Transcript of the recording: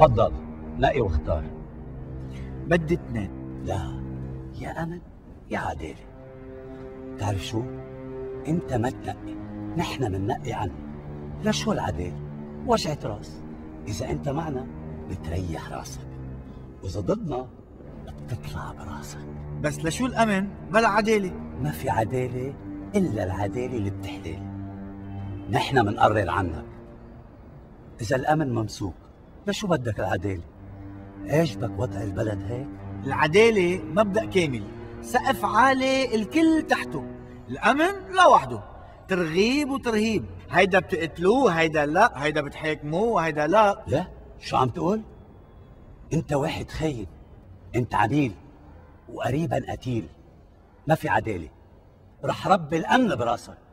تفضل نقي واختار. بدي اثنين. لا، يا أمن يا عدالة. تعرف شو؟ أنت ما تنقي، نحن مننقي عنك. لشو العدالة؟ وجعة راس. إذا أنت معنا بتريح راسك، وإذا ضدنا بتطلع براسك. بس لشو الأمن بلا عدالة؟ ما في عدالة إلا العدالة اللي بتحلال. نحن منقرر عنك. إذا الأمن ممسوك لشو بدك العدالة؟ عجبك وضع البلد هيك؟ العدالة مبدأ كامل، سقف عالي الكل تحته. الأمن لوحده، ترغيب وترهيب، هيدا بتقتلوه، هيدا لا، هيدا بتحاكموه، هيدا لا. لا، شو عم تقول؟ انت واحد خاين، انت عميل وقريبا قتيل. ما في عدالة. رح ربي الأمن براسك.